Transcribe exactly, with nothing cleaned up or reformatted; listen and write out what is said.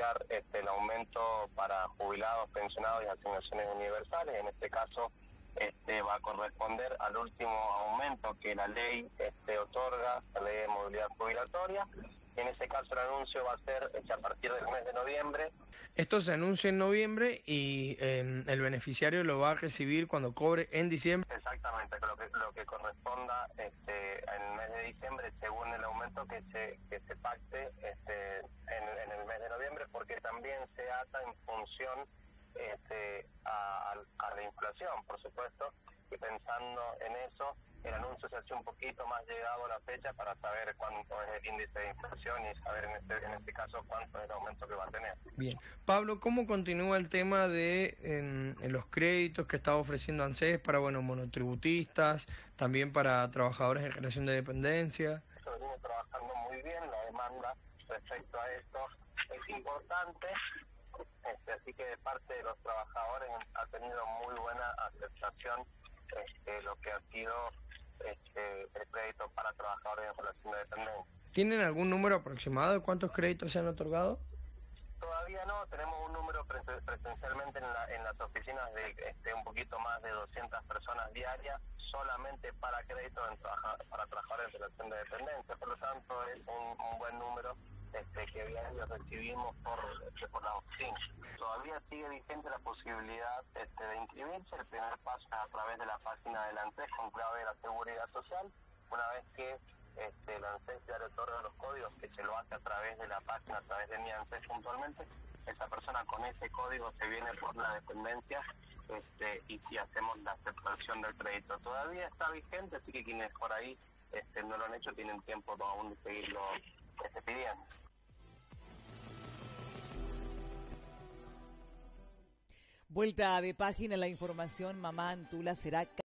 anunciar este, el aumento para jubilados, pensionados y asignaciones universales. En este caso este, va a corresponder al último aumento que la ley este, otorga, la ley de movilidad jubilatoria. En ese caso el anuncio va a ser este, a partir del mes de noviembre. Esto se anuncia en noviembre y eh, el beneficiario lo va a recibir cuando cobre en diciembre. Exactamente, lo que, lo que corresponda este, en el mes de diciembre según el aumento que se que se pacte este, en, en el mes de noviembre, porque también se ata en función este, a, a la inflación, por supuesto, y pensando en eso, el anuncio se hace un poquito más llegado a la fecha para saber cuánto es el índice de inflación y saber en este, en este caso cuánto es el aumento que va a tener. Bien. Pablo, ¿cómo continúa el tema de en, en los créditos que está ofreciendo ANSES para, bueno, monotributistas, también para trabajadores en relación de dependencia? Eso viene trabajando muy bien, la demanda respecto a esto es importante, este, así que de parte de los trabajadores ha tenido muy buena aceptación este, lo que ha sido este, el crédito para trabajadores en relación de dependencia. ¿Tienen algún número aproximado de cuántos créditos se han otorgado? Todavía no, tenemos un número pre presencialmente en, la, en las oficinas de este, un poquito más de doscientas personas diarias, solamente para créditos en trabaja, para trabajadores en relación de dependencia, por lo tanto es un, un buen número este, que diario recibimos por, este, por la oficina. Todavía sigue vigente la posibilidad este, de inscribirse, el primer paso es a través de la página del ANSES con clave de la Seguridad Social, una vez que Este, el ANSES ya le otorga los códigos, que se lo hace a través de la página, a través de mi ANSES puntualmente, esa persona con ese código se viene por la dependencia este, y si hacemos la aceptación del crédito. Todavía está vigente, así que quienes por ahí este, no lo han hecho tienen tiempo aún de seguirlo este, pidiendo. Vuelta de página, la información, Mamá Antula será